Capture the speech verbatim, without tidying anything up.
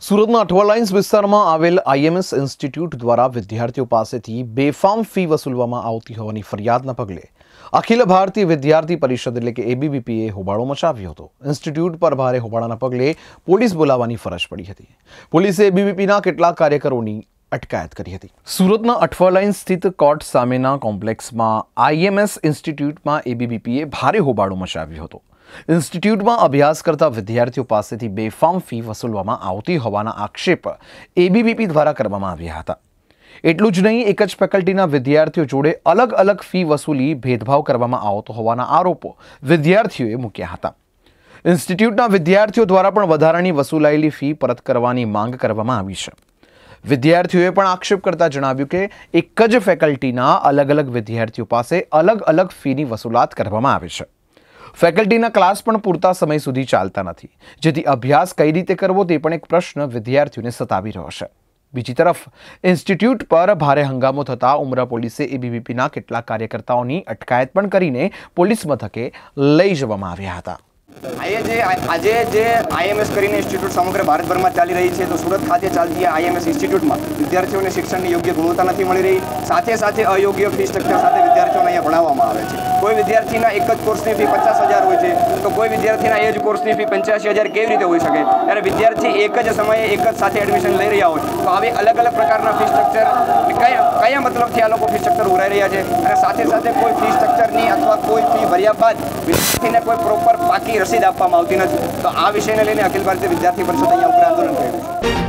સુરતના અઠવા લાઇન્સ વિસ્તારમાં આવેલ આઈએમએસ ઇન્સ્ટિટ્યૂટ દ્વારા વિદ્યાર્થીઓ પાસેથી બેફામ ફી વસૂલવામાં આવતી હોવાની ફરિયાદના પગલે અખિલ ભારતીય વિદ્યાર્થી પરિષદ એટલે કે એબીવીપીએ હોબાળો મચાવ્યો હતો। ઇન્સ્ટિટ્યૂટ પર ભારે હોબાળાના પગલે પોલીસ બોલાવવાની ફરજ પડી હતી। પોલીસે એબીવીપીના કેટલાક કાર્યકરોની અટકાયત કરી હતી। સુરતના અઠવા લાઇન સ્થિત કોર્ટ સામેના કોમ્પ્લેક્સમાં આઈએમએસ ઇન્સ્ટિટ્યૂટમાં એબીવીપીએ ભારે હોબાળો મચાવ્યો હતો। ઇન્સ્ટિટ્યૂટમાં અભ્યાસ કરતા વિદ્યાર્થીઓ પાસેથી બેફામ ફી વસૂલવામાં આવતી હોવાના આક્ષેપ એબીવીપી દ્વારા કરવામાં આવ્યા હતા। એટલું જ નહીં, એક જ ફેકલ્ટીના વિદ્યાર્થીઓ જોડે અલગ અલગ ફી વસૂલી ભેદભાવ કરવામાં આવતો હોવાના આરોપો વિદ્યાર્થીઓએ મૂક્યા હતા। ઇન્સ્ટિટ્યૂટના વિદ્યાર્થીઓ દ્વારા પણ વધારાની વસૂલાયેલી ફી પરત કરવાની માંગ કરવામાં આવી છે। વિદ્યાર્થીઓએ પણ આક્ષેપ કરતા જણાવ્યું કે એક જ ફેકલ્ટીના અલગ અલગ વિદ્યાર્થીઓ પાસે અલગ અલગ ફીની વસૂલાત કરવામાં આવે છે। ફેકલ્ટીના ક્લાસ પણ પૂરતા સમય સુધી ચાલતા નથી, જેથી અભ્યાસ કઈ રીતે કરવો તે પણ એક પ્રશ્ન વિદ્યાર્થીઓને સતાવી રહ્યો છે। બીજી તરફ ઇન્સ્ટિટ્યૂટ પર ભારે હંગામો થતાં ઉમરા પોલીસે એબીવીપીના કેટલાક કાર્યકર્તાઓની અટકાયત પણ કરીને પોલીસ મથકે લઈ જવામાં આવ્યા હતા। આજે જે આઈએમએસ કરીને ઇન્સ્ટિટ્યૂટ સમગ્ર ભારતભરમાં ચાલી રહી છે, તો સુરત ખાતે ચાલતી આઈએમએસ ઇન્સ્ટિટ્યૂટમાં વિદ્યાર્થીઓને શિક્ષણની યોગ્ય ગુણવત્તા નથી મળી રહી। સાથે સાથે અયોગ્ય ફી સ્ટ્રક્ચર સાથે વિદ્યાર્થીઓને અહીંયા ભણાવવામાં આવે છે। કોઈ વિદ્યાર્થીના એક જ કોર્સની ફી પચાસ હજાર હોય છે, તો કોઈ વિદ્યાર્થીના એ જ કોર્સની ફી પંચ્યાસી હજાર કેવી રીતે હોઈ શકે? ત્યારે વિદ્યાર્થી એક જ સમયે એક જ સાથે એડમિશન લઈ રહ્યા હોય, તો આવી અલગ અલગ પ્રકારના ફી સ્ટ્રક્ચર કયા કયા મતલબથી આ લોકો ફી સ્ટ્રક્ચર ઉઘરાઈ રહ્યા છે? અને સાથે સાથે કોઈ ફી સ્ટ્રક્ચરની અથવા કોઈ ફી ભર્યા બાદ વિદ્યાર્થીને કોઈ પ્રોપર પાકી રસીદ આપવામાં આવતી નથી। તો આ વિષયને લઈને અખિલ ભારતીય વિદ્યાર્થી પરિષદ અહીંયા ઉપર આંદોલન કર્યું છે।